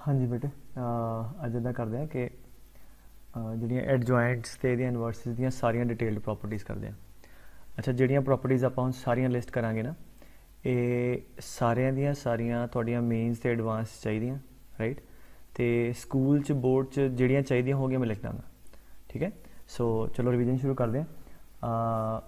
हाँ जी बेटे, अज इदा करते हैं कि ਜਿਹੜੀਆਂ ਐਡਜੁਆਇੰਟਸ ਤੇ ਇਹਦੀਆਂ ਇਨਵਰਸਿਸ ਦੀਆਂ ਸਾਰੀਆਂ ਡਿਟੇਲਡ ਪ੍ਰੋਪਰਟੀਜ਼ ਕਰਦੇ ਹਾਂ। ਅੱਛਾ, ਜਿਹੜੀਆਂ ਪ੍ਰੋਪਰਟੀਜ਼ ਆਪਾਂ ਹੁਣ ਸਾਰੀਆਂ ਲਿਸਟ ਕਰਾਂਗੇ ਨਾ, ਇਹ ਸਾਰਿਆਂ ਦੀਆਂ ਸਾਰੀਆਂ ਤੁਹਾਡੀਆਂ ਮੇਨਸ ਤੇ ਐਡਵਾਂਸ ਚਾਹੀਦੀਆਂ, ਰਾਈਟ। ਤੇ ਸਕੂਲ 'ਚ ਬੋਰਡ 'ਚ ਜਿਹੜੀਆਂ ਚਾਹੀਦੀਆਂ ਹੋਗੀਆਂ ਮੈਂ ਲਿਖ ਦਾਂਗਾ, ਠੀਕ ਹੈ। ਸੋ ਚਲੋ ਰਿਵੀਜ਼ਨ ਸ਼ੁਰੂ ਕਰਦੇ ਹਾਂ।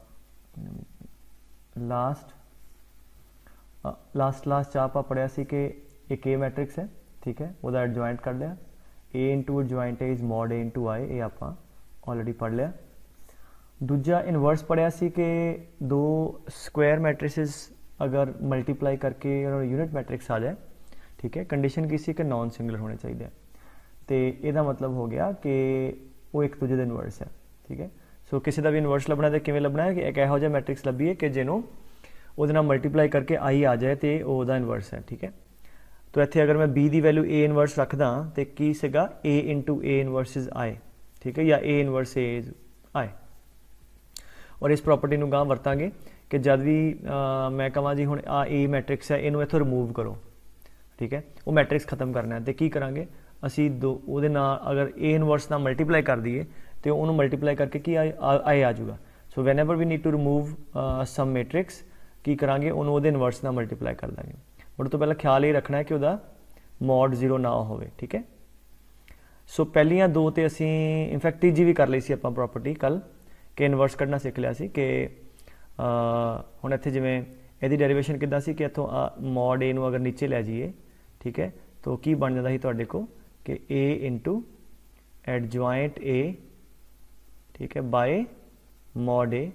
ਲਾਸਟ ਕਲਾਸ 'ਚ ਆਪਾਂ ਪੜ੍ਹਿਆ ਸੀ ਕਿ ਇੱਕ ਏ ਮੈਟ੍ਰਿਕਸ ਹੈ, ਠੀਕ ਹੈ, ਉਹਦਾ ਐਡਜੁਆਇੰਟ ਕੱਢ ਲਿਆ। A into adjoint is mod A into I, ये आप ऑलरेडी पढ़ लिया। दूजा इनवर्स पढ़िया सी कि दो स्क्वायर मैट्रिसेस अगर मल्टीप्लाई करके यूनिट मैट्रिक्स आ जाए, ठीक है, कंडीशन की सी कि नॉन सिंगुलर होने चाहिए। तो यदा मतलब हो गया कि वो एक दूजे का इनवर्स है, ठीक है। सो किसी का भी इनवर्स लभना तो किवें लभना है कि एक इहो जिहा मैट्रिक्स लभीए कि जिन्हों उहदे नाल मल्टीप्लाई करके आई आ जाए तो वह इनवर्स है, ठीक है। तो इत्थे अगर मैं बी की वैल्यू ए इनवर्स रखदा तो की सीगा ए इंटू ए इनवर्सिज आई, ठीक है, या ए इनवर्स ए इज आई। और इस प्रॉपर्टी नूं गां वरतांगे कि जब भी मैं कहां जी हुण आ ए मैट्रिक्स है, इनू इत्थों रिमूव करो, ठीक है, वो मैट्रिक्स खत्म करना है। तो की करांगे असी दो उहदे नाल अगर ए इनवर्स नाल मल्टीप्लाई कर दईए तो उन्होंने मल्टीप्लाई करके की आई आ जाऊगा। So whenever we need to remove some matrix की करांगे उन्होंने उहदे इनवर्स नाल मल्टीप्लाई कर देंगे। बट तो पहला ख्याल ये रखना है कि वह मॉड 0 ना हो, ठीक है। सो पहलियां दो तो असी इनफैक्ट तीजी भी कर ली सी आपां प्रॉपर्टी कल कि इनवर्स कढ़ना सीख लिया सी कि हुण इत्थे जिवें इहदी डेरिवेशन किद्दां सी कि इत्थों मॉड ए नूं अगर नीचे लै जाइए, ठीक है, तो की बन जाता सी तुहाडे कोल कि ए इंटू एडजॉइंट ए, ठीक है, बाय मॉड ए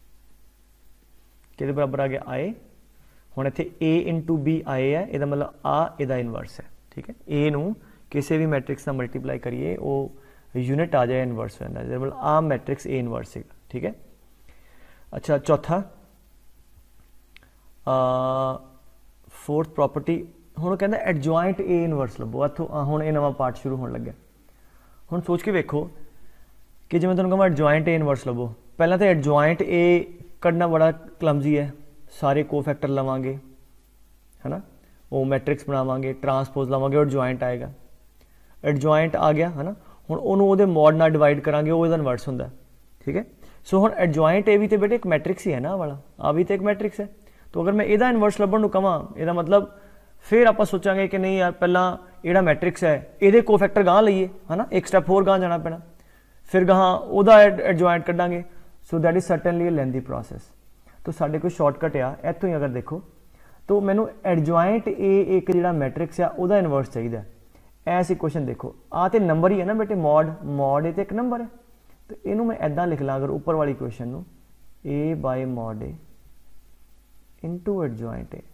किहदे बराबर आ गया आई। हुण इत्थे ए इंटू बी आए है, इहदा मतलब आ इहदा इनवर्स है, ठीक है। ए नूं किसी भी मैट्रिक्स नाल मल्टीप्लाई करिए वो यूनिट आ जाए इनवर्स हो जाता है, मतलब आ मैट्रिक्स ए इनवर्स है, ठीक है। अच्छा, चौथा फोर्थ प्रॉपर्टी हुण कहंदा एडजॉइंट ए इनवर्स लभो। इत्थों हुण ये नवां पार्ट शुरू होण लग्या। हुण सोच के वेखो कि जिवें तुहानूं कहां एडजॉइंट ए इनवर्स लभो, पहलां तो एडजॉइंट ए कढना बड़ा क्लमजी है। सारे कोफैक्टर लवांगे, है ना, वो मैट्रिक्स बनावांगे, ट्रांसपोज लवांगे और एडजॉइंट आएगा। एडजॉइंट आ गया, है ना, हुण ओनू ओहदे मॉड नाल डिवाइड करांगे, वो इहदा इनवर्स हुंदा, ठीक है। सो हुण एडजॉइंट ए भी तो बेटे एक मैट्रिक्स ही है ना, वाला आ भी तो एक मैट्रिक्स है। तो अगर मैं इहदा इनवर्स लभण नूं कहां, इहदा मतलब फिर आपां सोचांगे कि नहीं यार पहला इहड़ा मैट्रिक्स है इहदे कोफैक्टर गांह लईए, है ना, एक स्टैप होर गांह जाना पैना, फिर गांह ओहदा एडजॉइंट कढांगे। So that is certainly a lengthy process. तो साढ़े कोई शॉर्टकट आ इतों ही अगर देखो तो मैनू एडजॉइंट ए एक जो मैट्रिक्स है वह इनवर्स चाहिए। ऐसे क्वेश्चन देखो आ तो नंबर ही है ना बेटे, मॉड ए तो एक नंबर है। तो इनू मैं इदा लिख ला अगर ऊपर वाली क्वेश्चन नू A by mod A into adjoint A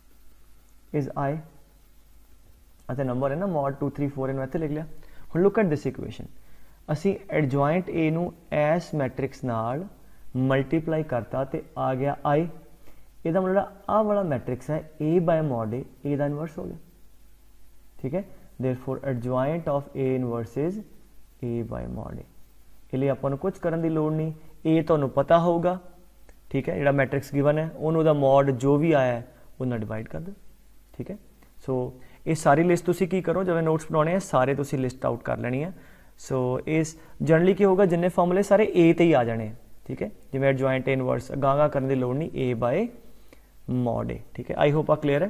is I. अच्छा नंबर है ना, मॉड 2 3 4 इन्होंने इतने लिख लिया। हुण लुक एट दिस इक्वेशन, असी एडजॉइंट ए नू एस मैट्रिक्स नाल मल्टीप्लाई करता तो आ गया आई। यदा मतलब आ वाला मैट्रिक्स है ए बाय मॉड ए दा इनवर्स हो गया, ठीक है। Therefore adjoint of A inverse is A by mod A. इसलिए अपन कुछ करने की लोड़ नहीं, ए तो पता होगा, ठीक है, जो मैट्रिक्स गिवन है उन्होंने मॉड जो भी आया है उन्हें डिवाइड कर दो, ठीक है। सो ये सारी लिस्ट तुसी की करो, जब नोट्स बनाने हैं सारे तुसी लिस्ट आउट कर लेनी है। सो इस जनरली की होगा जिन्ने फॉर्मूले सारे ए ते ही आ जाने, ठीक है, जिवें एडजॉइंट ए इनवर्स गां करने की लोड़ नहीं, ए बाय मॉड ए, ठीक है। आई होप आ क्लीयर है,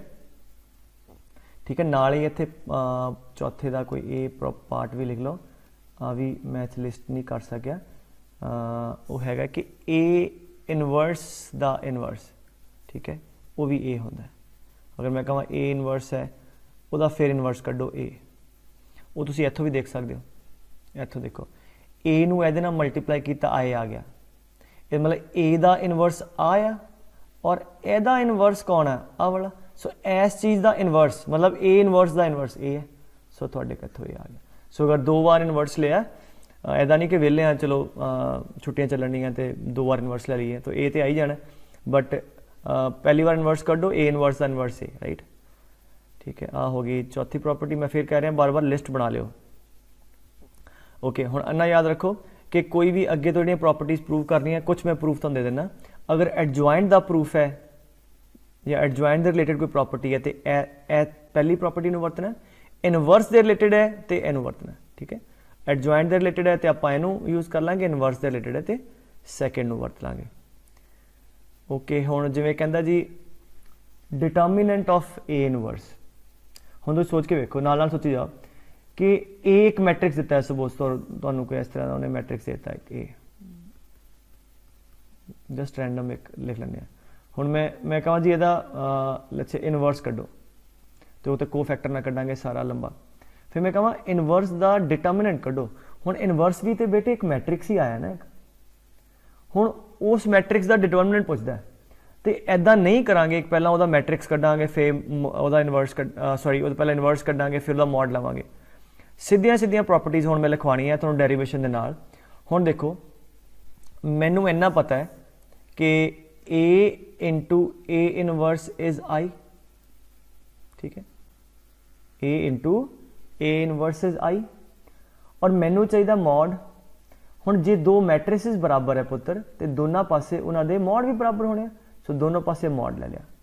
ठीक है। नाल ही इत्थे चौथे का कोई ए पार्ट भी लिख लो, आ भी मैथ लिस्ट नहीं कर सकिया, वो हैगा कि ए इनवर्स दा इनवर्स, ठीक है, वो भी ए होंदा है। अगर मैं कहां ए इनवर्स है वह फिर इनवर्स कड्डो ए, वो तुसीं इत्थों भी देख सकते हो। इत्थों देखो ए नूं इहदे नाल मल्टीप्लाई किया आए आ गया, मतलब ए दा इनवर्स आया और एदा इनवर्स कौन है आ वाला। सो इस चीज़ का इनवर्स मतलब ए इनवर्स का इनवर्स ए है। सो थोड़े कितों ये आ गया। सो अगर 2 बार इनवर्स लिया, ऐदा नहीं कि वेले हैं चलो छुट्टियां चलनियां तो 2 बार इनवर्स ले लीए तो ए तो आई जाना, बट पहली बार इनवर्स कर दो ए इनवर्स का इनवर्स ए, राइट, ठीक है। आ होगी चौथी प्रॉपर्टी। मैं फिर कह रहा बार बार लिस्ट बना लियो, ओके। हुण अन्ना याद रखो कि कोई भी अगे तो जो प्रॉपर्टीज़ प्रूव करनी है, कुछ मैं प्रूफ तो दे देना। अगर एडजॉइंट का प्रूफ है या एडजॉइंट के रिलेटेड कोई प्रॉपर्टी है तो पहली प्रॉपर्टी में वरतना इनवर्स के रिलेटेड है तो इनू वरतना, ठीक है। एडजॉइंट के रिलेटेड है तो आप इनू यूज़ कर लाँगे, इनवर्स के रिलेटेड है तो सैकेंड नू वरत लाँगे। ओके, हुण जिवें कहंदा जी डिटर्मिनेंट ऑफ ए इनवर्स, हुण तुसीं सोच के वेखो, नाल सोची जाओ कि ए एक मैट्रिक्स दिता है, सपोज तुहानूं कोई इस तरह का उन्हें मैट्रिक्स देता है ए, जस्ट रैंडम एक लिख लैंदे आ। हुण मैं कहां जी इहदा लेट्स से इनवर्स कड्डो, तो उत्ते को फैक्टर ना कड्डांगे सारा लंबा, फिर मैं कहां इनवर्स दा डिटर्मिनेंट कड्डो। हुण इनवर्स भी तो बेटे एक मैट्रिक्स ही आया ना एक, हुण उस मैट्रिक्स दा डिटर्मिनेंट पुछदा है, तो इदा नहीं करांगे, एक पहला उहदा मैट्रिक्स कड्डांगे, फिर उहदा इनवर्स सॉरी उहदा पहला इनवर्स कड्डांगे, फिर उहदा मॉड लवांगे। सीधियां सीधियां प्रॉपर्टीज़ हुण मैं लिखवानी है तुहानूं डेरीवेशन दे नाल। हुण देखो मैनूं इन्ना पता है कि A into A inverse is I, ठीक है, A into A inverse is I, और मैनू चाहिए मॉड। हुण जे दो मैट्रिसेस बराबर है पुत्र, तो दोनों पासे उन्हां दे मॉड भी बराबर होने, सो दोनों पासे मॉड ले लिया।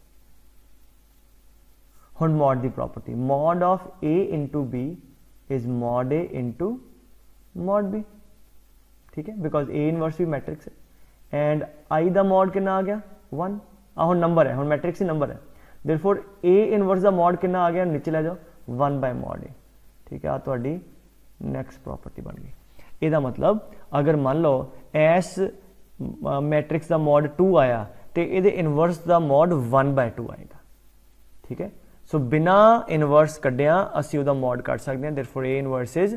हुण मॉड की property, mod of A into B is mod A into mod B, ठीक है, बिकॉज ए इनवर्स भी मैट्रिक्स है, एंड आई दा मॉड कितना आ गया 1, हुण नंबर है, हुण मैट्रिक्स ही नंबर है, देयरफॉर ए इनवर्स दा मॉड कितना आ गया, नीचे ले जाओ 1 बाय मॉड ए, ठीक है। आ तुहाडी नैक्सट प्रॉपर्टी बन गई। ਇਹਦਾ मतलब अगर मान लो एस मैट्रिक्स का मॉड 2 आया तो ये इनवर्स का मॉड 1/2 आएगा, ठीक है। सो बिना इनवर्स कड्डिया असी उहदा मॉड कट सकते हैं, therefore A inverse is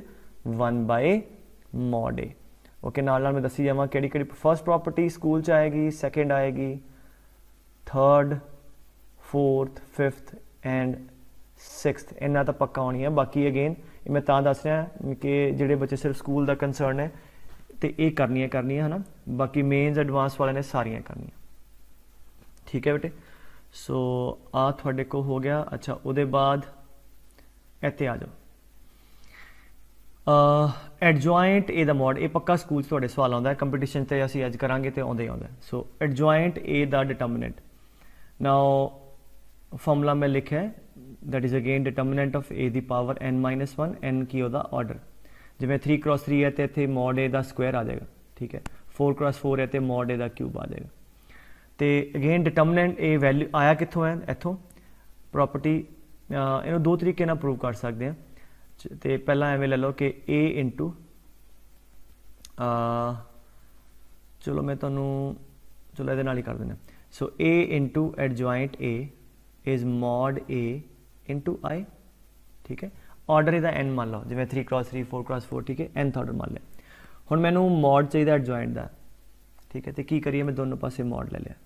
1/mod A. Okay, नाल मैं दसी जावां किहड़ी किहड़ी फर्स्ट प्रॉपर्टी स्कूल च आएगी, सैकेंड आएगी, third, fourth, fifth and sixth, इन्ना तो पक्का होनी है। बाकी अगेन मैं दस रहा कि जोड़े बच्चे सिर्फ स्कूल का कंसर्न है तो ये करनी है ना, बाकी मेन्स एडवांस वाले ने सारिया करनी, ठीक है बेटे। सो आ थोड़े को हो गया। अच्छा, उसदे बाद इत्थे आ जाओ, एडजॉइंट ए दा मॉड, ये पक्का स्कूल थोड़े सवाल आता है, कंपीटिशन से असीं अज करांगे तो आउंदा ही आउंदा। सो एडजॉइंट ए दा डिटर्मिनेंट, नाउ फॉर्मूला मैं लिखा है, that is again determinant of A the power n-1, n की ओदा ऑर्डर, जिवें 3x3 है तो इत्थे मॉड ए दा स्क्वायर आ जाएगा, ठीक है, 4x4 है तो मॉड ए दा क्यूब आ जाएगा। तो अगेन डिटर्मिनेंट ए वैल्यू आया कित्थों है, इत्थों प्रॉपर्टी इन्हू दो तरीके नाल प्रूव कर सकते हैं। तो पहला एवें ले लो कि ए इंटू चलो मैं तुहानू चलो इहदे नाल ही कर देना। So A into adjoint A is mod A into I, ठीक है। ऑर्डर इहदा n मान लो, जिवें 3x3 4x4, ठीक है, nth ऑर्डर मान लिया। हुण मैनू मॉड चाहिए एडजॉइंट का, ठीक है, तो की करिए, मैं दोनों पासे मॉड ले लिया,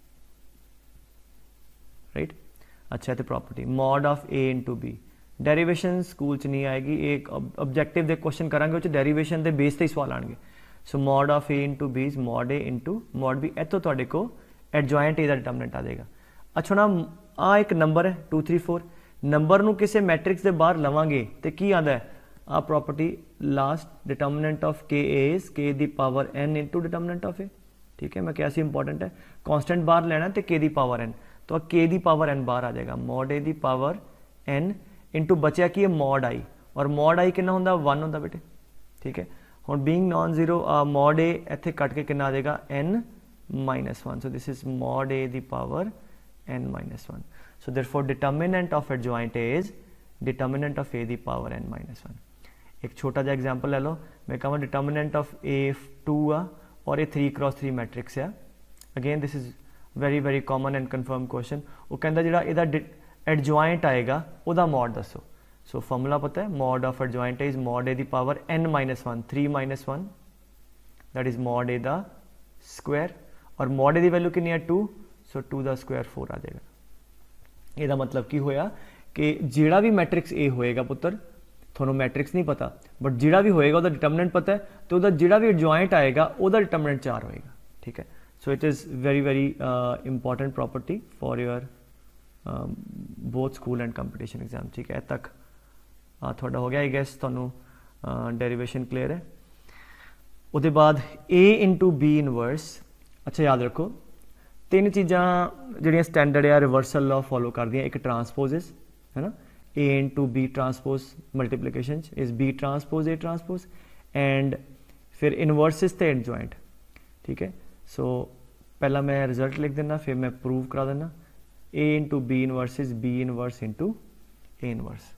राइट। अच्छा, तो property mod of A into B, derivation school च नहीं आएगी, एक ऑब्जेक्टिव दे क्वेश्चन करांगे उस डेरीवेशन के बेस ते सवाल आएंगे। So mod of A into B is mod A into mod B, इतों तुहाडे को एडजॉइंट ए दा डिटर्मिनेंट आ जाएगा। अच्छा ना, आ एक नंबर है 2 3 4, नंबर नू किसी मैट्रिक्स के बाहर लवांगे तो की आता है, आ property last determinant of K is K the power n into determinant of A, ठीक है। मैं क्या सी इंपॉर्टेंट है, कॉन्स्टेंट बाहर लेना तो के दी पावर n, तो के दी पावर n बाहर आ जाएगा, mod A the power n into बचा की है मॉड आई, और मॉड आई कितना होंदा 1 होंदा बेटे, ठीक है। हुण being non zero mod A इत्थे कट के कितना आ जाएगा n-1, so this is mod A the power n-1। So therefore determinant of adjoint A is determinant of A the power n-1। एक छोटा जा एग्जाम्पल ले लो, मैं कहूँ डिटर्मिनेंट ऑफ A2 आ और ये 3x3 मैट्रिक्स है। Again this is very very common and confirm question. वो कहता जिहड़ा इहदा एडजॉइंट आएगा उहदा मॉड दसो। सो फॉर्मूला पता है, mod of adjoint is mod A the power n-1, 3-1 that is mod A दा स्क्वायर, और मॉड ए दी वैल्यू कितनी है 2, सो 2 दा स्क्वायर 4 आ जाएगा। ਇਹਦਾ मतलब की होया कि जिहड़ा भी मैट्रिक्स ए होएगा पुत्र, थोनों मैट्रिक्स नहीं पता बट जिहड़ा भी होएगा उसका डिटर्मिनेंट पता है, तो उसका जिहड़ा भी एडजॉइंट आएगा उसका डिटर्मिनेंट 4 होएगा, ठीक है। So it is very very important property for your both school and competition exam, ठीक है। तक थोड़ा हो गया, आई गैस थोनों डेरीवेशन क्लीयर है। उसके बाद ए इंटू बी इनवर्स, अच्छा याद रखो 3 चीज़ां जिहड़ियां स्टैंडर्ड या रिवर्सल लॉ फॉलो कर दियां, एक ट्रांसपोजिस है ना, A into B transpose multiplication is B transpose A transpose and फिर इनवर्सिस ते एडजॉइंट। ठीक है, सो पहला मैं रिजल्ट लिख देना, फिर मैं प्रूव करा देना। A into B inverse is B inverse into A inverse.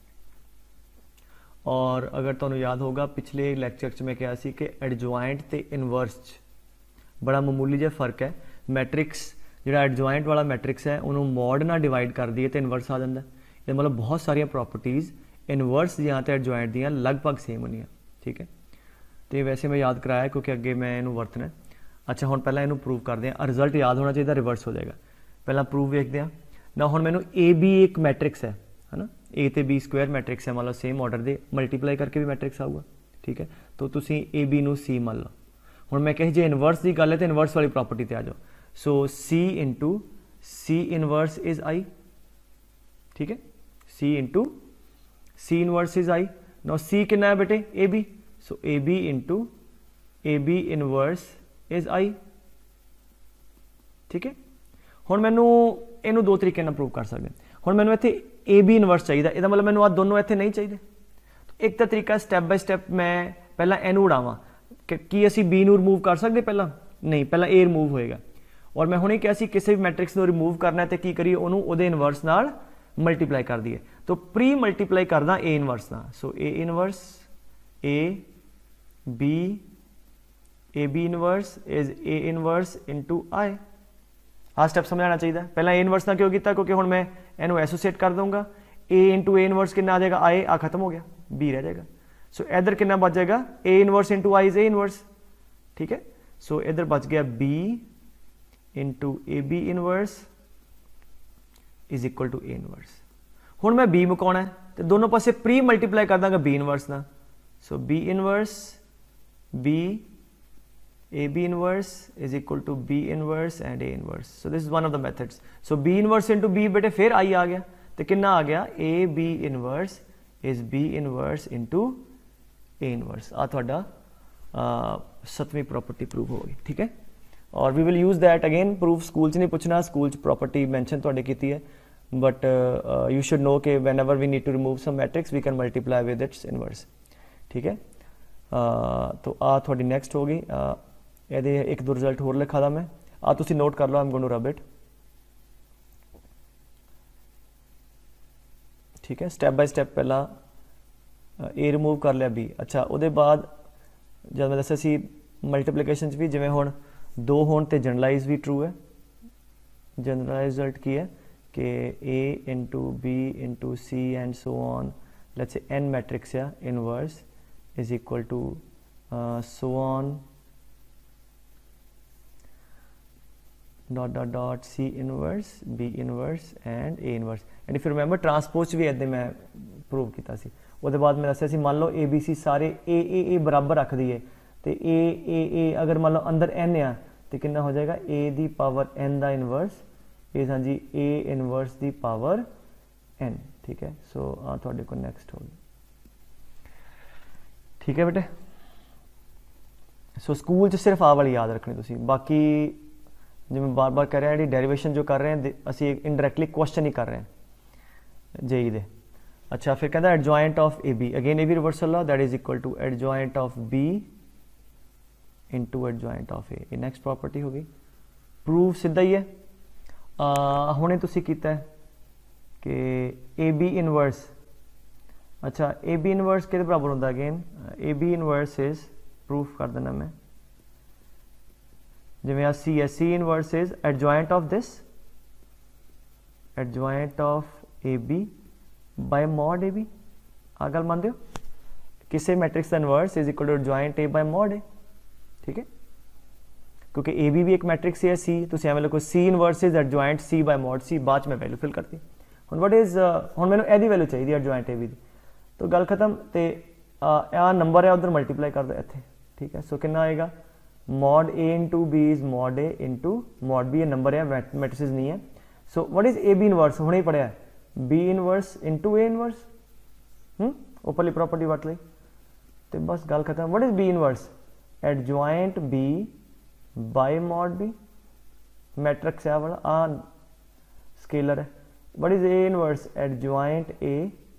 और अगर तुहानू याद होगा पिछले लैक्चर च मैं कहा सी कि एडजॉइंट ते इनवर्स बड़ा मामूली जिहा फर्क है। मैट्रिक्स जिहड़ा एडजॉइंट वाला मैट्रिक्स है उन्होंने मॉड ना डिवाइड कर दिए तो इनवर्स आ जाता है। ये मतलब बहुत सारिया प्रॉपर्टीज़ इनवर्स दियाँ तो एडजॉइंट दियाँ लगभग सेम होंगे। ठीक है, तो ये वैसे मैं याद कराया क्योंकि अगे मैं इनू वरतना है। अच्छा हुण पहला इनू प्रूव करते हैं, रिजल्ट याद होना चाहिए, रिवर्स हो जाएगा। पहला प्रूव देखते हैं ना। हुण मैनू ए बी एक मैट्रिक्स है ना, ए तो बी स्क्वायर मैट्रिक्स है, मान लो सेम ऑर्डर दे मल्टीप्लाई करके भी मैट्रिक्स आऊगा। ठीक है, तो तुसी ए बी नू सी मान लो। हुण मैं कही जे इनवर्स की गल है तो इनवर्स वाली प्रॉपर्टी ते आ जाओ। So C into C inverse is I. ठीक है, C into C inverse is I. No C कितना है बेटे A B, so A B into A B inverse is I. ठीक है, हुण मैनू इनू दो तरीके नाल प्रूव कर सकते। हुण मैनू इत्थे ए बी इनवर्स चाहिए, इहदा मतलब मैनू आ दोनों इत्थे नहीं चाहिए। एक तो तरीका स्टैप बाय स्टैप मैं पहला इनू उड़ावां कि असी बी नू रिमूव कर सकते, पहला नहीं, पहला ए रिमूव होएगा। और मैं हुणे कहा सी किसी भी मैट्रिक्स नू रिमूव करना है तो की करिए उन्होंने उहदे इनवर्स नाल मल्टीप्लाई कर दिए। तो प्री मल्टीप्लाई करदा ए इनवर्स ना, so A inverse A B inverse is A inverse into I. आ स्टेप समझाना चाहिए। पहला ए इनवर्स ना क्यों किया, क्योंकि हुण मैं इनू एसोसीएट कर दूंगा। ए इंटू ए इनवर्स कितना आ जाएगा, आई, आ खत्म हो गया, बी रह जाएगा। सो इधर कितना बच जाएगा, A inverse into I is A inverse. ठीक है, सो इधर बच गया B into A B inverse is equal to A inverse. हुण मैं बी मुकाउणा है तो दोनों पासे प्री मल्टीप्लाई कर दांगा बी इनवर्स ना। So B inverse B A B inverse is equal to B inverse and A inverse. So this is one of the methods. So B inverse into B बेटे फिर I आ गया तो कितना आ गया, A B inverse is B inverse into A inverse. आ तुहाडा 7वीं प्रॉपर्टी प्रूव हो गई। ठीक है, और we will use that again proof. School नहीं पूछना, स्कूल प्रॉपर्टी मैंशन तुहाडे कीती है, बट यू शुड नो कि whenever we need to remove some matrix we can multiply with its inverse. ठीक है, तो आ थोड़ी नेक्स्ट हो गई। ये एक दो रिजल्ट होर लिखा था मैं, आ तुसी नोट कर लो, I am going to rub it. ठीक है, स्टैप बाय स्टैप पहला ए रिमूव कर लिया बी। अच्छा उसके बाद जब मैं दसा सी मल्टीप्लीकेशन भी जिमें हुण दो होण ते जनरलाइज भी ट्रू है। जनरलाइज रिजल्ट की है कि A into B into C and so on, let's say n matrix या inverse is equal to so on dot dot dot C inverse B inverse and A inverse and if you remember transpose भी इदां मैं prove किया सी। उसके बाद मैं दसिया सी मान लो ए बी सी सारे ए बराबर रख दिए तो ए अगर मान लो अंदर एन आ तो कितना हो जाएगा, ए दी पावर एन का इनवर्स इज हाँ जी A inverse the power n. ठीक है, सो थोड़े को नैक्सट होगी। ठीक है बेटे, सो स्कूल सिर्फ आ वाली याद रखनी तुसी, बाकी जिवें बार बार कह रहे हैं डेरिवेशन जो कर रहे हैं असी इनडायरैक्टली क्वेश्चन ही कर रहे हैं जेई दे। अच्छा फिर कहता है adjoint of A B, again A B reversal law that is equal to adjoint of B into adjoint of A. Next property होगी, प्रूफ सीधा ही है। हुणे तुसी कीता है कि ए बी इनवर्स, अच्छा ए बी इनवर्स के बराबर होंदा, again A B inverse is proof कर देना मैं जिवें आ सी है, C inverse is adjoint of this, adjoint of A B by mod A B. आ गल मानते हो, किसी matrix inverse is equal to adjoint A by mod A. ठीक है, क्योंकि ए बी भी एक मैट्रिक्स है सी, तो एवं लिखो C inverse is adjoint C by mod C, बाद में वैल्यू फिल करती। हुण वट इज हुण मैनूं एदी वैल्यू चाहिए एडजॉइंट ए बी दी, तो गल खत्म। तो आ नंबर है उधर मल्टीप्लाई कर दो इत्थे। ठीक है, सो कितना आएगा, mod A into B is mod A into mod B, ये नंबर है मैट्रिसेस नहीं है। So what is A B inverse, हुणे ही पढ़िया B inverse into A inverse, ऊपरली प्रॉपर्टी वट ली तो बस गल खत्म। What is B inverse, adjoint B by mod B, matrix है वाला आ स्केलर है। What is A inverse, adjoint A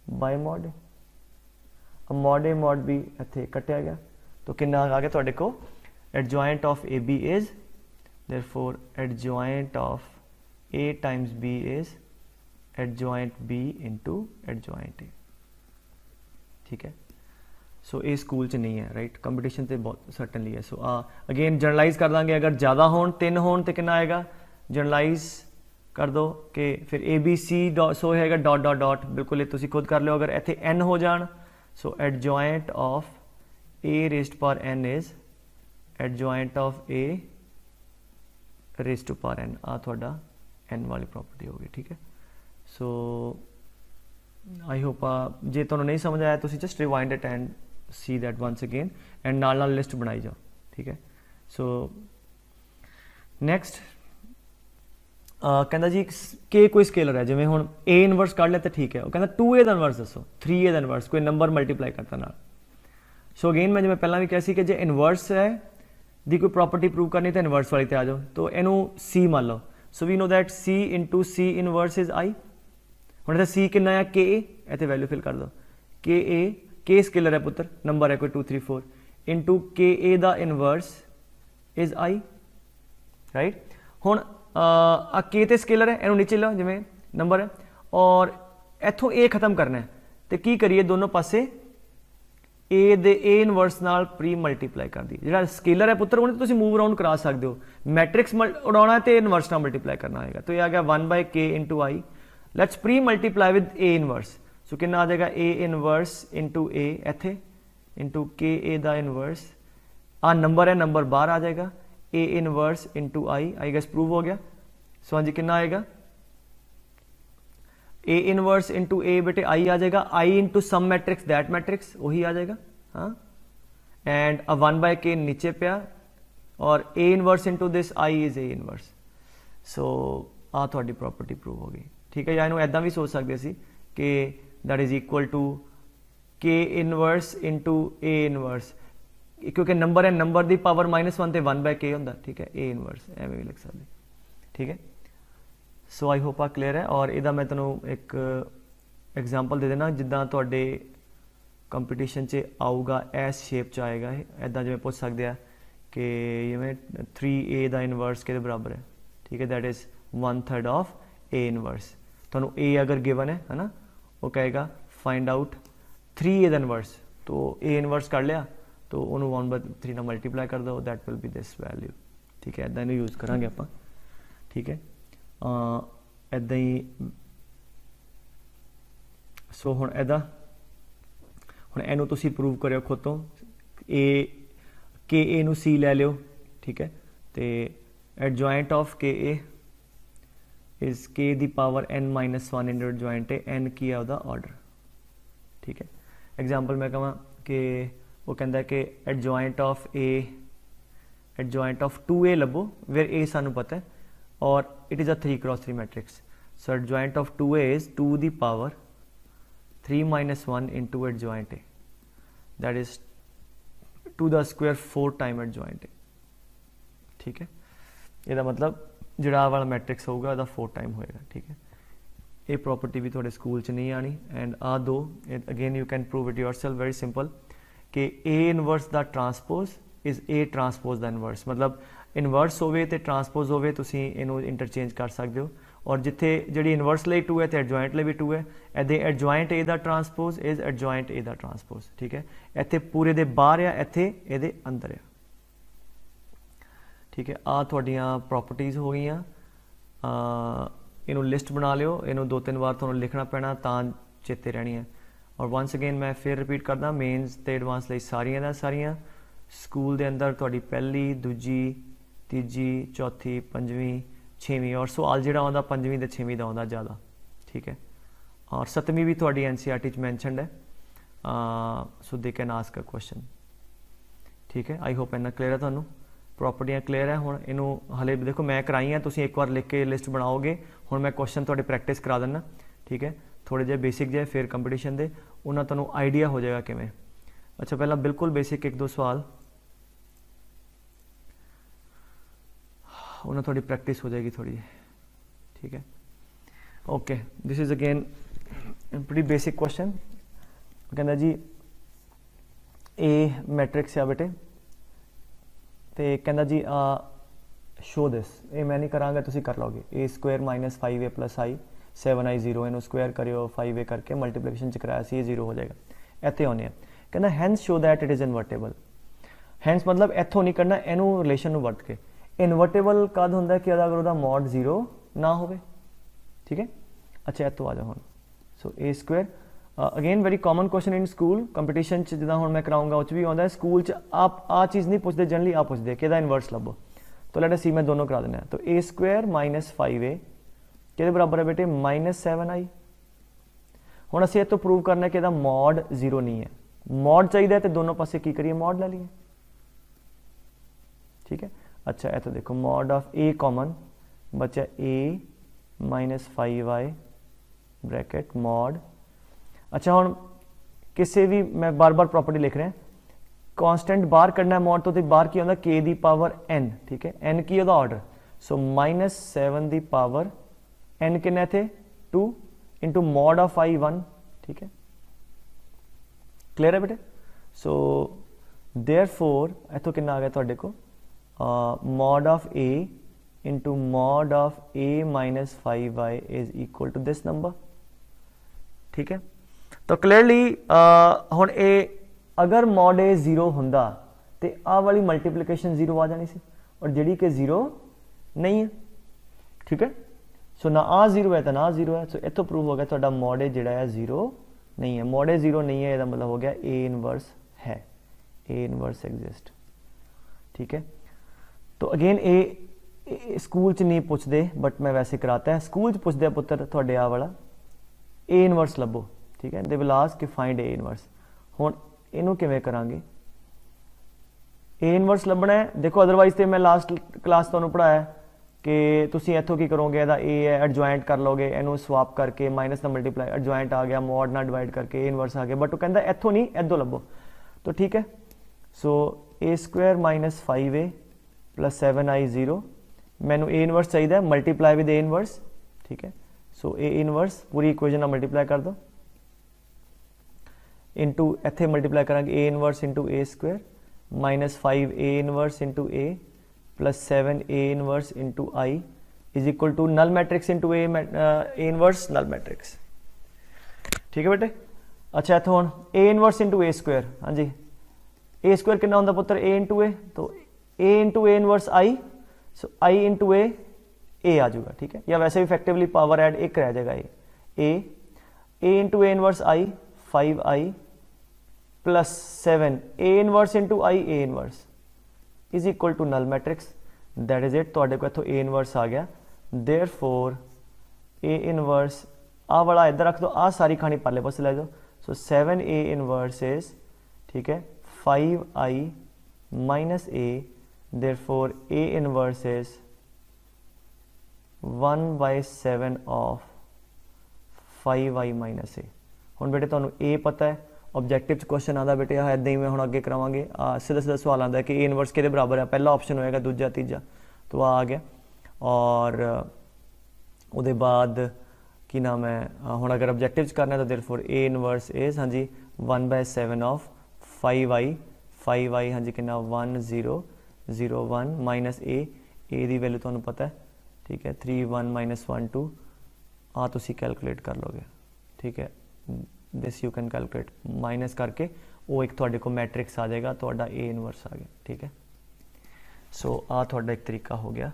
by mod A, mod A mod B इत्थे कटिया गया, तो कितना आ गया तुहाडे को adjoint of A B is therefore adjoint of A times B is adjoint B into adjoint A. ठीक है, सो ये स्कूल च नहीं है राइट, कंपटीशन तो बहुत सर्टनली है। सो अगेन जनरलाइज कर देंगे, अगर ज़्यादा होन 3 होन तो कितना आएगा, जनरलाइज कर दो कि फिर A B C dot so है डॉट डॉट डॉट, बिल्कुल ये तुसी खुद कर लो। अगर इतने एन हो जान so adjoint of A raised power n is adjoint of A raised to power n, आ थोड़ा एन वाली प्रॉपर्टी होगी। ठीक है, सो आई होप जे तुहानू नहीं समझ आया तुसी just rewind it and see that once again and नाल नाल लिस्ट बनाई जाओ। ठीक है, सो नैक्सट कहता जी के कोई स्केलर है, जिमें हुण ए इनवर्स कढ़ लिया तो ठीक है, वो कहता 2a का इनवर्स दसो, 3a का इनवर्स कोई नंबर मल्टीप्लाई करता नाल। सो अगेन मैं जिमें पहला भी कहा सी कि जे इनवर्स है दी कोई प्रॉपर्टी प्रूव करनी तो इनवर्स वाली ते आ जाओ, तो इनू सी मान लो। So we know that C into C inverse is I. हुण इत्थे सी कितना है के ए, इत्थे वैल्यू फिल कर दो, के ए के स्केलर है पुत्र, नंबर है कोई 2 3 4 इंटू के ए दा इनवर्स इज आई राइट। हुण आ के ते स्केलर है, इनू नीचे लो जिमें नंबर है, और इथों ए खत्म करना है तो की करिए दोनों पासे ए दे ए इनवर्स नाल प्री मल्टीप्लाई कर दी। जिहड़ा स्केलर है पुत्र उन्हें तुसीं मूव अराउंड करा सकते हो, मैट्रिक्स उड़ाना है तो इनवर्स नाल मल्टीप्लाई करना आएगा, तो ये आ गया 1/k into I. Let's pre multiply with A inverse, so कितना आ जाएगा ए इनवर्स इंटू ए इत्थे इंटू के ए दा इनवर्स, आ नंबर है नंबर बाहर आ जाएगा, A inverse into I guess prove हो गया। सो हाँ जी कितना आएगा ए इनवर्स इंटू ए बेटे आई आ जाएगा, I into some matrix that matrix वही आ जाएगा। हाँ, एंड अ 1/k नीचे पे और A inverse into this I is A inverse. So आ थोड़ी प्रॉपर्टी प्रूव हो गई। ठीक है, या इनू ऐदा भी सोच सकते सी कि that is equal to K inverse into A inverse, क्योंकि नंबर है नंबर की पावर -1 तो 1/k होंदा। ठीक है, ए इनवर्स एवं भी लिख सकते। ठीक है, सो आई होप आ क्लीयर है। और इहदा मैं तुहानू एक एग्जाम्पल दे देना, जिद्दां तुहाडे कंपीटीशन च आऊगा इस शेप च आएगा, इदा जिवें पुछ सकते हैं कि जिवें 3a दा इनवर्स के बराबर है। ठीक है, that is 1/3 of A inverse. तुहानू ए अगर गिवन है ना, वो कहेगा फाइंड आउट 3a दा इनवर्स, तो ए इनवर्स कर लिया तो उन्होंने 1/3 ना मल्टीप्लाई कर दो, that will be this value. ठीक है, इदा इनू यूज करांगे आपां। ठीक है, इदा ही सो हुण इदा हुण इनू तुसीं प्रूव करियो खुद तो, ए के ए नू सी लै लियो। ठीक है, तो एडजॉइंट ऑफ के A is K the power n-1 into adjoint A, N की है उसका ऑर्डर। ठीक है, एग्जाम्पल मैं कहा कि वो कहता है कि adjoint of A adjoint of 2a लभो वेयर ए सानू पता है और it is a 3x3 matrix. So adjoint of 2a is 2 दी power 3-1 into adjoint A, that is 2 the square 4 time adjoint A. ठीक है, यदा मतलब जिहड़ा वाला मैट्रिक्स होगा वह 4 टाइम होएगा। ठीक है, ये प्रॉपर्टी भी थोड़े स्कूल च नहीं आनी। एंड आ दो again you can prove it yourself, very simple कि ए इनवर्स दा ट्रांसपोज इज ए ट्रांसपोज दा इनवर्स, मतलब इनवर्स होवे ते ट्रांसपोज होवे तुसीं इनू इंटरचेंज कर सकते हो। और जिथे जिहड़ी इनवर्स लई 2 है तो एडजॉइंट लई भी 2 है, इहदे एडजॉइंट ए दा ट्रांसपोज इज एडजॉइंट ए दा ट्रांसपोज। ठीक है, इत्थे पूरे दे बाहर आ, इत्थे इहदे अंदर आ। ठीक है, आ तुहाडीआं प्रॉपर्टीज हो गई। इनू लिस्ट बना लियो, इनू 2-3 बार तुहानू लिखना पैना तां चेते रहनी है। और वंस अगेन मैं फिर रिपीट करदा, मेनस ते एडवांस लई सारियां दा सारियां स्कूल दे अंदर तुहाडी पहली दूजी तीजी चौथी पंजवीं छेवीं, और सवाल जिहड़ा आउंदा 5वीं ते 6वीं दा आउंदा ज़्यादा। ठीक है, और 7वीं भी तुहाडी NCERT च मैंशनड है, so they can ask a question. ठीक है, आई होप इन्ना क्लीयर है तुहानू, प्रॉपर्टियां क्लीयर है। हुण इनू हले देखो मैं कराई है, तुसीं एक बार लिख के लिस्ट बनाओगे, हुण मैं क्वेश्चन तुहाडे प्रैक्टिस करा देना। ठीक है, थोड़े जे बेसिक जे फिर कंपीटीशन दे उन्हां तुहानू आइडिया हो जाएगा किवें। अच्छा, पहला बिल्कुल बेसिक 1-2 सवाल, उन्हें थोड़ी प्रैक्टिस हो जाएगी थोड़ी। ठीक है, okay, this is again pretty basic question. कहना जी A मैट्रिक्स है बेटे, तो कहना जी शो दिस, ये मैं नहीं करांगा, तुसी कर लोगे। A² - 5A + I 7I 0, इनू स्क्वायर करियो 5A करके मल्टीप्लिकेशन च कराया सी, ये 0 हो जाएगा। इत्थे आने हैं, कहना hence show that it is invertible. Hence मतलब इत्थों नहीं करना, इनू रिलेशन नू वरत के। इनवर्टेबल कद होंदा है कि अगर उसका मॉड 0 ना होवे, ठीक है। अच्छा इत्थों आ जाओ हुण, so A², again very common question in school competition च, जिदा हुण मैं कराऊंगा उस भी आउंदा है। स्कूल च आप आ चीज़ नहीं पुछदे, जनरली आ पुछदे कि इहदा इनवर्स लभो। तो लेट अस सी, मैं दोनों करा देना। तो A² - 5A किहदे बराबर है बेटे, -7I। हुण असीं इत्थों प्रूव करना है कि इहदा मॉड 0 नहीं है। मॉड चाहिए तो दोनों पासे की करिए, मॉड ले लीए, ठीक है। अच्छा इत्थे देखो, मॉड ऑफ A कॉमन बचा A - 5I ब्रैकेट मॉड। अच्छा हुण किसी भी, मैं बार बार प्रॉपर्टी लिख रहा है, कॉन्स्टेंट बाहर करना है मॉड तो बाहर की होंदा K दी पावर N, ठीक है। N की होदा ऑर्डर, सो -7 दी पावर N कितना थे 2 इंटू मॉड ऑफ I 1, ठीक है। क्लियर है बेटे। सो देयरफॉर इत्थों कितना आ गया तुहाडे को, mod of A into mod of A - 5I is equal to this number, ठीक है। तो क्लियरली हुण ए अगर मॉड A 0 हुंदा तो आ वाली मल्टीप्लिकेशन 0 आ जानी सी, और जिहड़ी कि 0 नहीं है, ठीक है। सो ना आ 0 है तो ना 0 है। सो इत्थों प्रूव हो गया तुहाडा मॉड A जिहड़ा है 0 नहीं है। मॉड A 0 नहीं है, इसका मतलब हो गया A इनवर्स है, A इनवर्स एग्जिस्ट, ठीक है। तो अगेन ए स्कूल च नहीं पुछदे, बट मैं वैसे कराता है। स्कूल च पुछदे पुत्र तुहाडे आ वाला A इनवर्स लभो, ठीक है। दे विल आस्क कि फाइंड A इनवर्स। हुण इनू किवें करांगे, A इनवर्स लभना है। देखो अदरवाइज तो मैं लास्ट क्लास तुहानूं पढ़ाया कि तुसीं इत्थों की करोगे, इहदा A है एडजॉइंट कर लोगे, इनू स्वाप करके माइनस ना मल्टीप्लाई, एडजॉइंट आ गया, मॉड ना डिवाइड करके A इनवर्स आ गया। बट वो कहता इत्थों नहीं, इधों लभो, तो ठीक है। सो A² - 5A + 7I 0, मैनू A इनवर्स चाहिए, मल्टीप्लाई विद A इनवर्स, ठीक है। सो A इनवर्स पूरी इक्वेशन नाल मल्टीप्लाई कर दो, इंटू इत्थे मल्टीप्लाई करांगे A inverse into A² -5A inverse into A + 7A inverse into I is equal to null matrix into A inverse null matrix, ठीक है बेटे। अच्छा इत्थों हुण A इनवर्स इंटू A², हाँ जी, A² कितना होंदा पुत्र, A इंटू A, तो A into A inverse I, so I into A आ जाऊगा, ठीक है। या वैसे भी इफेक्टिवली पावर ऐड एक रह जाएगा, A into A inverse I 5I + 7A inverse into I A inverse is equal to null matrix, that is it. तुहाडे को इत्थों A इनवर्स आ गया। देयरफॉर A इनवर्स आ वाला इधर रख दो, आ सारी कहानी परले पासे ले जाओ। सो 7A इनवर्स इज, ठीक है, 5I - A, therefore A inverse is 1/7 of 5I - A। हुण बेटे तुहानूं A पता है, ऑब्जेक्टिव क्वेश्चन आता बेटे इदां ही मैं हुण अगे करावांगे। सीधा सीधा सवाल आता है कि A इनवर्स किहदे बराबर है, पहला ऑप्शन होएगा, दूजा तीजा, तो आ गया। और उसदे बाद की नाम है, हुण अगर ऑब्जेक्टिव करना है तो देयरफॉर A इनवर्स इज, हाँ जी, 1/7 ऑफ 5I हाँ जी कितना 1001 A दी वैल्यू तुहानूं पता है, ठीक है, 31 - 1 2 आ तुसी कैलकुलेट कर लोगे, ठीक है। This you can calculate, minus करके वो एक तुहाडे को मैट्रिक्स आ जाएगा, तुहाडा A इनवर्स आ गया, ठीक है। सो आ तुहाडा एक तरीका हो गया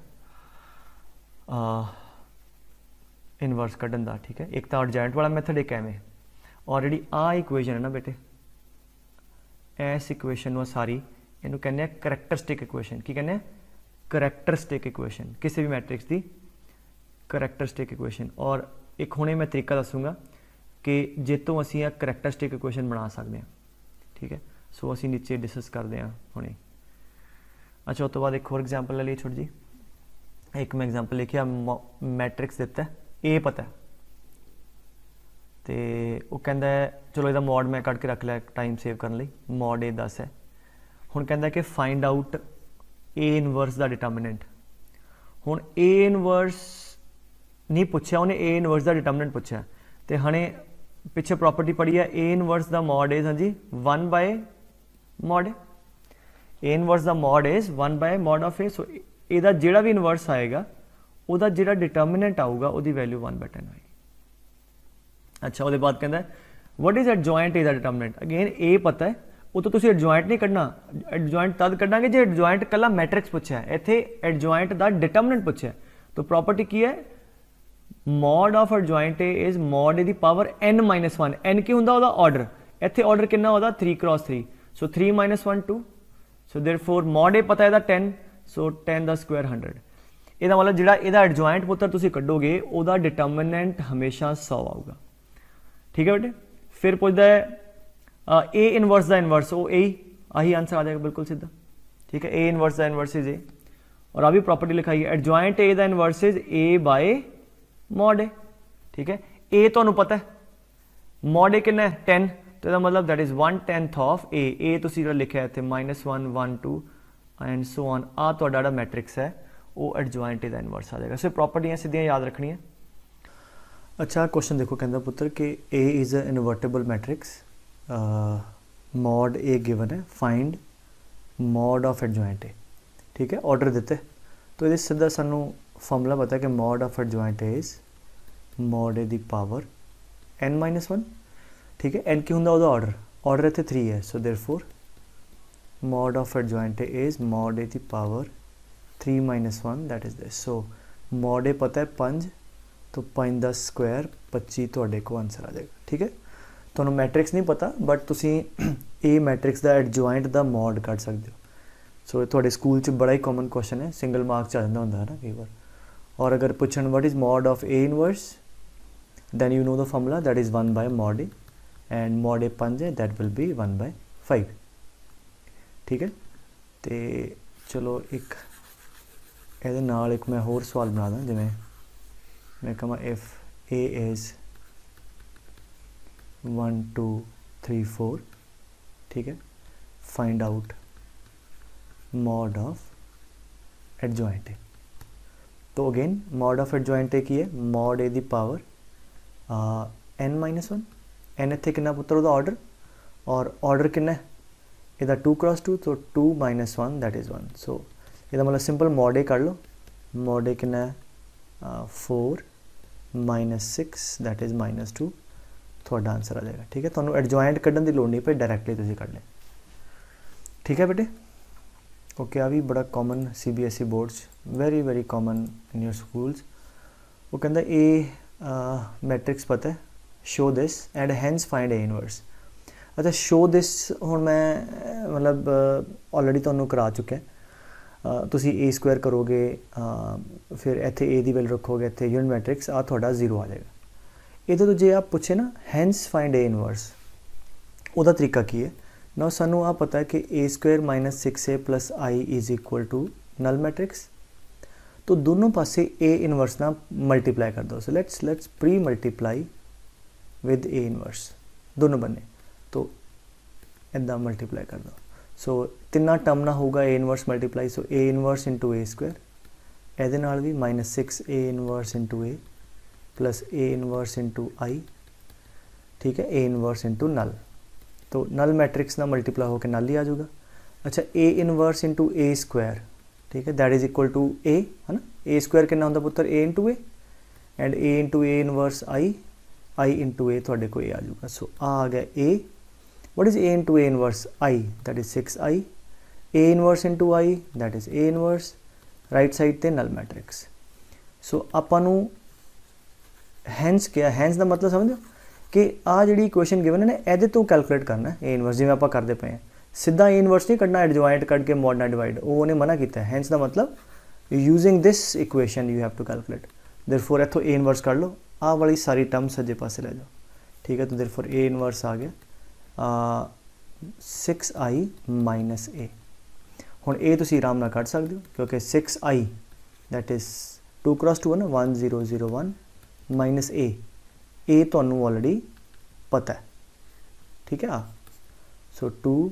इनवर्स कढ़न दा, ठीक है। एक तो एडजॉइंट वाला मैथड, एक एवें। ऑलरेडी आ इक्वेशन है ना बेटे, इस इक्वेशन वो सारी इनू कहने करैक्टरिस्टिक इक्वेशन। की कहने, करैक्टरिस्टिक इक्वेशन, किसी भी मैट्रिक्स की करैक्टरिस्टिक इक्वेशन। और एक हुणे मैं तरीका दसूँगा कि जितों असी आ करैक्टरिस्टिक इक्वेशन बना सकते हैं, ठीक है। सो असी नीचे डिस्कस करते हैं हुणे। अच्छा उस तो बाद एक होर एग्जाम्पल ले ली छोटी जी, एक मैं एग्जाम्पल लिखिया, मैट्रिक्स दिता है, A पता है, तो वो कहता है, चलो इसका मॉड मैं कट के रख लिया टाइम सेव करने लई, मॉड A 10 है। हुण कहता है कि फाइंड आउट A इनवर्स का डिटर्मिनेंट। हुण A इनवर्स नहीं पूछा उन्हें, A इनवर्स का डिटर्मिनेंट पूछा, तो हने पिछे प्रॉपर्टी पढ़ी है A inverse the mod is, हाँ जी 1 by mod A inverse the mod is 1 by mod of A. So ਇਹਦਾ ਜਿਹੜਾ ਵੀ ਇਨਵਰਸ ਆਏਗਾ ਉਹਦਾ ਜਿਹੜਾ ਡਿਟਰਮੀਨੈਂਟ ਆਊਗਾ ਉਹਦੀ ਵੈਲਿਊ 1/10 ਹੋਏਗੀ। ਅੱਛਾ ਉਹਦੇ ਬਾਅਦ ਕਹਿੰਦਾ व्हाट इज एडजॉइंट ए ਦਾ ਡਿਟਰਮੀਨੈਂਟ, ਅਗੇਨ ए ਪਤਾ ਹੈ ਉਹ ਤਾਂ ਤੁਸੀਂ ਐਡਜॉइंट ਨਹੀਂ ਕੱਢਣਾ, ਐਡਜॉइंट ਤਦ ਕੱਢਾਂਗੇ ਜੇ ਐਡਜॉइंट ਕੱਲਾ ਮੈਟ੍ਰਿਕਸ ਪੁੱਛਿਆ ਹੈ, ਇੱਥੇ ਐਡਜॉइंट ਦਾ ਡਿਟਰਮੀਨੈਂਟ ਪੁੱਛਿਆ ਤਾਂ ਪ੍ਰੋਪਰਟੀ ਕੀ ਹੈ mod of adjoint A is mod A ਦੀ ਪਾਵਰ n-1। n ਕੀ ਹੁੰਦਾ ਉਹਦਾ ਆਰਡਰ, ਇੱਥੇ ਆਰਡਰ ਕਿੰਨਾ ਉਹਦਾ 3x3, ਸੋ 3 - 1 2, ਸੋ देयरफॉर ਮੋਡ ए ਪਤਾ ਇਹਦਾ 10, सो 10 ਦਾ ਸਕੁਆਇਰ 100। ਇਹਦਾ ਮਤਲਬ ਜਿਹੜਾ ਇਹਦਾ ਐਡਜॉइंट ਪੁੱਤਰ ਤੁਸੀਂ ਕੱਢੋਗੇ ਉਹਦਾ ਡਿਟਰਮੀਨੈਂਟ ਹਮੇਸ਼ਾ 100 ਆਊਗਾ। ਠੀਕ ਹੈ ਬੇਟੇ। फिर पूछता है ए इनवर्स द इनवर्स, वो ए आही आंसर आ जाएगा बिल्कुल सीधा। ठीक है, A inverse the inverse is A, और अभी प्रॉपर्टी लिखाई है adjoint A the inverse is A by mod A. ठीक है, ए तो पता है मॉड ए कितना है 10, तो इसका मतलब दैट इज 1/10 ऑफ ए। ए तो सीधा लिखा है इतने -1 1 2 एंड सो ऑन। आ तो मैट्रिक्स है वो एडजॉइंट ए द इनवर्स आ जाएगा। सो प्रॉपर्टियां सीधियां याद रखनी है। अच्छा क्वेश्चन देखो, कहता पुत्र कि A is a invertible matrix, mod A given है, find mod of adjoint A. ठीक है, ऑर्डर देते तो ये सीधा सानू फॉर्मूला पता है कि mod of adjoint A is mod A the power n-1। ठीक है, n की हुंदा ओदा ऑर्डर, ऑर्डर इत्थे 3 है, so therefore mod of adjoint A is mod A the power 3 - 1 that is this. So mod A पता है 5, तो 5 का स्क्वायर 25 तुहाडे को आंसर आ जाएगा। ठीक है, तुहानू मैट्रिक्स नहीं पता बट तुसी ए मैट्रिक्स का एडजॉइंट का मॉड कढ सकते हो। सो तुहाडे स्कूल च बड़ा ही कॉमन क्वेश्चन है, सिंगल मार्क्स आ जाता होंदा है ना कई बार। और अगर पुछन what is mod of A inverse, then you know the formula that is 1 by mod A, and mod A 5 है दैट विल बी 1 बाय 5। ठीक है, तो चलो एक ਇਹਦੇ ਨਾਲ एक मैं होर सवाल बना दा, जिवें मैं कहा इफ ए इज 1 2 3 4, ठीक है, find out mod of adjoint A. तो again mod of adjoint A की है mod A the power n-1। n इत्थे कितना पुत्र ਉਹਦਾ ऑर्डर, और ऑर्डर कितना है ਇਹਦਾ 2x2, तो 2 - 1 दैट इज़ 1। सो ਇਹਦਾ मतलब सिंपल मॉड ए कर लो, मॉड ए कितना है 4 - 6 दैट इज़ -2, थोड़ा आंसर आ जाएगा। ठीक है, तुहानू एडजॉइंट कढ़न की लोड़ नहीं पई, डायरैक्टली तुसीं कढ़ लें। ठीक है बेटे, ओके। आ भी बड़ा common CBSE boards, very very common in your schools. वो कहता ए मैट्रिक्स पता है, show this and hence find A inverse. अच्छा शो दिस हुण मैं मतलब ऑलरेडी तुहानू करा चुका है। तुसी ए स्क्वायर करोगे, फिर इत्थे ए दी वैल्यू रखोगे, इत्थे यूनिट मैट्रिक्स आ तुहाडा 0 आ जाएगा। ये तो जे आप पूछे ना हैंस फाइंड ए इनवर्स, ਉਹਦਾ तरीका की है ना, सानू आ पता है कि A square - 6a + i is equal to null matrix. तो दोनों पासे ए इनवर्स ना मल्टीप्लाई कर दो। So let's pre multiply with A inverse दोनों बने, तो इदा मल्टीप्लाई कर दो। सो तिना टर्म ना होगा A inverse multiply, so A inverse into A square, ਇਹਦੇ ਨਾਲ भी -6a inverse into A plus A inverse into I. ठीक है, ए इनवर्स इंटू नल, तो नल मैट्रिक्स ना मल्टीप्लाई होकर नल ही आ जाएगा। अच्छा A inverse into A square, ठीक है, that is equal to A, है ना। ए स्क्वायर कितना होंदा पुत्र A into A, and A into A inverse I into A थोड़े को ए आ जाएगा। सो आ गया A. What is A into A inverse I, that is 6i। A inverse into I that is A inverse, right side ते null matrix. सो आपां नूं hence क्या, हैंस का मतलब समझो कि आ जी इक्वेशन गिवन है ना, ये तो कैलकुलेट करना है ए इनवर्स, जिवें आप करते पे हैं सीधा ए इनवर्स नहीं कढ़ना, एडजॉइंट कढ़ के मॉड ना डिवाइड, वो उन्हें मना किया है। हैंस का मतलब using this equation you have to calculate. Therefore इत्थों ए इनवर्स कर लो, आ वाली सारी टर्म सज्जे पासे ले जाओ। ठीक है, तो देयरफॉर ए इनवर्स आ गया 6i माइनस ए। हुण ए तुसीं आराम नाल कढ़ सकदे हो क्योंकि 6i दैट इज 2 क्रॉस 2 है ना, 1001 माइनस ए तुहानूं ऑलरेडी पता है। ठीक है, सो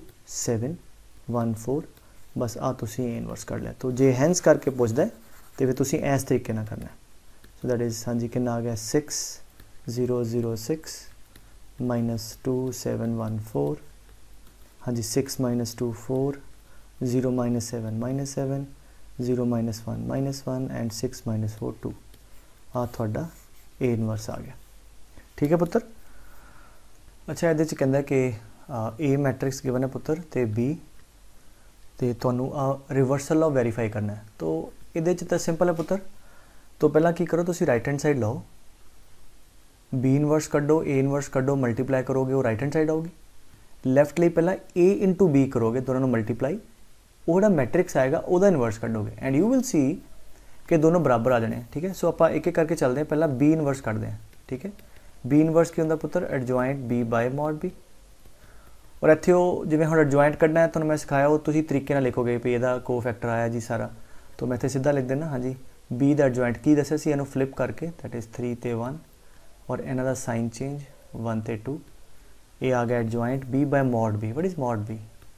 2714 बस आ तुसीं ए इनवर्स कर लिया। तो जे हैंस करके पुछदा है तो फिर तुसीं इस तरीके नाल करना है। सो दैट इज हाँ जी कितना आ गया 6006 -2714, हाँ जी 6 - 2 4, 0 - 7 -7, 0 - 1 -1 एंड 6 - 4 2। आ थोड़ा ए इनवर्स आ गया। ठीक है पुत्र। अच्छा ये कहता है कि ए मैट्रिक्स गिवन है पुत्र तो बी तो तुहानू रिवर्सल लॉ वेरीफाई करना है। तो ये तो सिंपल है पुत्र। तो पहला की करो तुसी राइट हैंड साइड लो, बी इनवर्स कड्डो, ए इनवर्स कड्डो, मल्टीप्लाई करोगे वो राइट हैंड साइड आऊगी। लैफ्ट लिए पहला ए इंटू बी करोगे दोनों मल्टीप्लाई, वो जो मैट्रिक्स आएगा वह इनवर्स कड्डोगे एंड यू विल सी कि दोनों बराबर आ जाने। ठीक है। सो आप एक एक करके चलते हैं। पहला बी इनवर्स कटते हैं। ठीक है। बी इनवर्स की होंगे पुत्र adjoint B by mod B. और इत्थे जिवें हुण एडजॉइंट कढ़ना है तुहानूं मैं सिखाया वो तुसीं तरीके नाल लिखोगे भी इहदा को फैक्टर आया जी सारा। तो मैं इत्थे सीधा लिख देना हाँ जी बी दा एडजॉइंट की दस्सिया सी इहनूं फ्लिप करके दैट इज़ 3 ते 1 और इन्हां दा साइन चेंज 1 ते 2। ये आ गया adjoint B by mod B. What is mod B?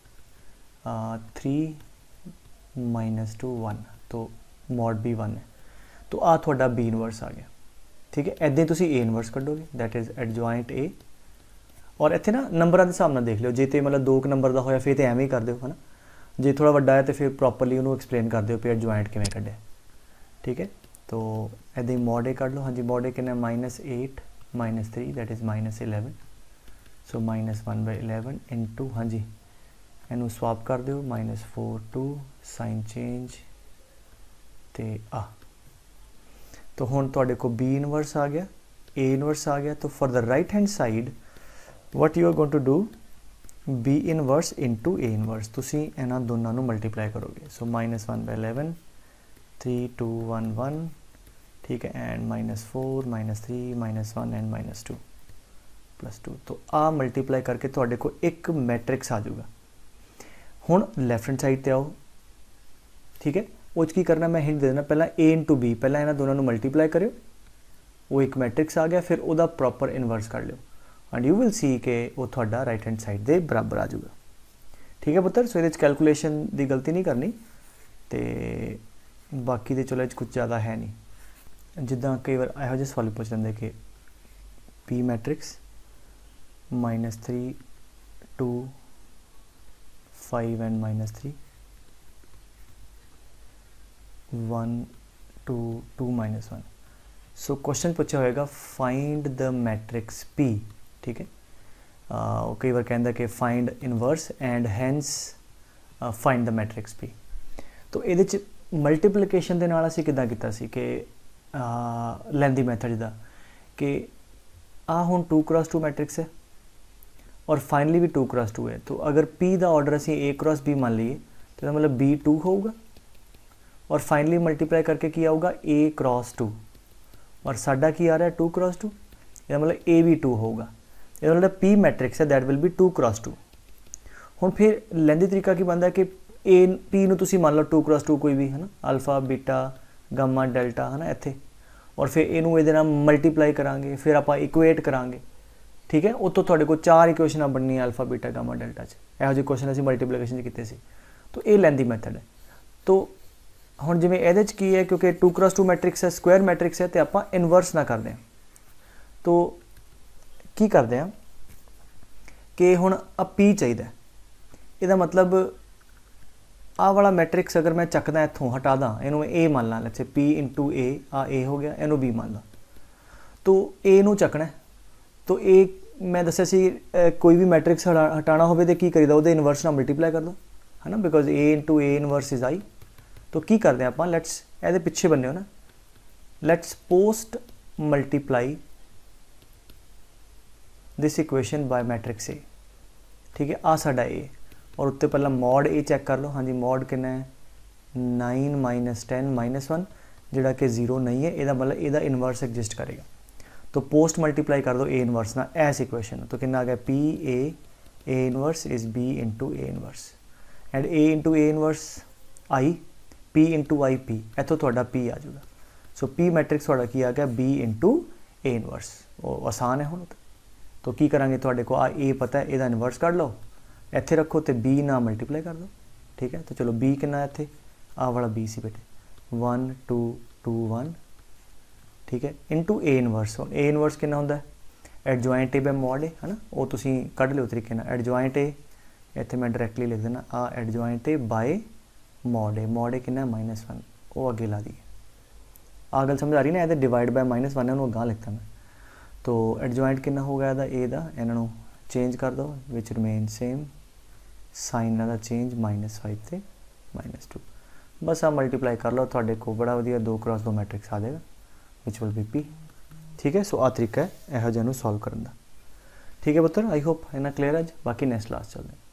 3 - 2 1। तो मॉड बी 1 है। तो आ थोड़ा बी इनवर्स आ गया। ठीक है। इदां तुसीं ए इनवर्स कड्डोगे दैट इज़ एडजॉइंट ए। और इत्थे ना नंबरां दे हिसाब नाल देख लिओ, जे तो मतलब 2 नंबर का होया फिर तो एवें ही कर दिओ है ना, जे थोड़ा वड्डा है तो फिर प्रॉपरली उन्होंने एक्सप्लेन कर दिओ भी एडजॉइंट किवें कड्ढे। ठीक है। तो इदां ही मॉड ए कढ़ लो। हाँ जी मॉड ए कितना -8 - 3 दैट इज़ -11। सो -1/11 इंटू हाँ जी इनू स्वाप कर दिओ -4 2 साइन चेंज ते आ। तो हुण तुहाडे को बी इनवर्स आ गया, ए इनवर्स आ गया। तो for the right hand side what you are going to do b inverse into a inverse तुसी इन्हां दोनों नू मल्टीप्लाई करोगे। सो -1/11 3 2 1 1। ठीक है। And -4 -3 -1 and -2 +2। तो आ मल्टीप्लाई करके तुहाडे को एक मैट्रिक्स आ जाऊगा। हुण लैफ्ट हैंड साइड ते आओ। ठीक है। वो की करना मैं हिंट दे देना, पहला a इंटू बी, पहला इन्हां दोनों नू मल्टीप्लाई करियो, वो एक मैट्रिक्स आ गया, फिर उसका प्रॉपर इनवर्स कर लियो एंड यू विल सी कि वो थोड़ा राइट हैंड साइड के बराबर आ जाऊगा। ठीक है पुत्र। सो ये कैलकुलेशन की गलती नहीं करनी तो बाकी तो चलो कुछ ज़्यादा है नहीं। जिदा कई बार यहो जिहे सवाल पूछ लेंगे कि P matrix -3 2 5 and -3 1 2 2 -1। So question पूछा होएगा फाइंड द मैट्रिक्स पी। ठीक है। कई बार कहता कि find inverse and hence find the matrix P. तो ये मल्टीप्लीकेशन के नाल असीं किद्दां कीता सी कि लेंदी मैथड दा कि आ हुण 2 क्रॉस 2 मैट्रिक्स है और फाइनली भी 2 क्रॉस 2 है। तो अगर पी का ऑर्डर असीं ए क्रॉस बी मान लीए तो मतलब बी 2 होगा और फाइनली मल्टीप्लाई करके की आऊगा ए क्रॉस 2 और साडा की आ रहा है 2 क्रॉस 2, ये मतलब ए भी 2 होगा। ये मतलब पी मैट्रिक्स है दैट विल बी 2 क्रॉस 2। हुण फिर लेंदी तरीका की बनता है कि ए पी नूं तुसीं मान लो 2 क्रॉस 2 कोई भी है ना, अल्फा बीटा गामा डेल्टा है ना इत्थे, और फिर इनू इहदे नाल मल्टीप्लाई करांगे, फिर आपां इक्वेट करांगे। ठीक है। उत्तों तुहाडे कोल 4 इक्वेशनां बननियां अल्फा बीटा गामा डेल्टा च। इहो जिहे क्वेश्चन असीं मल्टीप्लीकेशन च कीते सी। तो ये लेंदी मैथड है। तो हुण जिवें इहदे च की है क्योंकि 2 क्रॉस 2 मैट्रिक्स है, स्क्वायर मैट्रिक्स है, तो आपां इनवर्स ना करदे। तो की करते हैं कि हुण आ पी चाहिए, इसका मतलब आ वाला मैट्रिक्स अगर मैं चकदा इत्थों हटा दा, इनू ए मान ला, let's say P into A, आ ए हो गया, इनू बी मान ला। तो ए नू चकना है, तो ए मैं दस्सिया सी कोई भी मैट्रिक्स हटाना होवे तो की करीदा उहदे इनवर्स नाल मल्टीप्लाई कर दो है ना, because A into A inverse is I. तो की करते हैं आपां, लैट्स इहदे पिछे बन्ने हो ना, let's post multiply this equation by matrix A. ठीक है। आ साडा ए और उत्ते पहला मॉड ए चेक कर लो। हाँ जी मॉड कितना है 9 - 10 -1 जिहड़ा कि 0 नहीं है, ਇਹਦਾ मतलब ਇਹਦਾ इनवर्स एग्जिस्ट करेगा। तो पोस्ट मल्टीप्लाई कर दो ए इनवर्स ना ऐस इक्वेशन। तो कितना आ गया P A inverse is B into A inverse and A into A inverse I, P into I P, इतों थोड़ा पी आ जाऊगा। सो पी मैट्रिक्स थोड़ा की आ गया बी इंटू ए इनवर्स। वो आसान है हुण। तो की करांगे, थोड़े को आ ए पता है, ਇਹਦਾ इनवर्स कढ़ लो, इत्थे रखो तो बी ना मल्टीप्लाई कर दो। ठीक है। तो चलो बी कितना है इत्थे, आ वाला बी सी बेटे 1 2 2 1। ठीक है। Into A inverse. A inverse कितना होंदा है adjoint A by mod A है ना, वो तुसीं कढ लिओ तरीके नाल। एडजॉइंट ए इत्थे मैं डायरैक्टली लिख देना आ adjoint A by mod A कितना -1, वो अगे ला दी। आ गल समझ आ रही ना, ये डिवाइड बाय -1 है, उन्होंने अगां लिखता मैं। तो एडजॉइंट कितना हो गया ए दा, इन्हों चेंज कर दो, विच रिमेन सेम, साइन का चेंज -5 ते -2। बस आ मल्टीप्लाई कर लो, थोड़े को बड़ा वधिया 2x2 मैट्रिक्स आ जाएगा विच विल बी P। ठीक है, सो आ तरीका है यहो जिहा नूं सॉल्व करन दा। ठीक है पुत्तर, आई होप इन्ना क्लीयर अज, बाकी नैक्सट क्लास चलते हैं।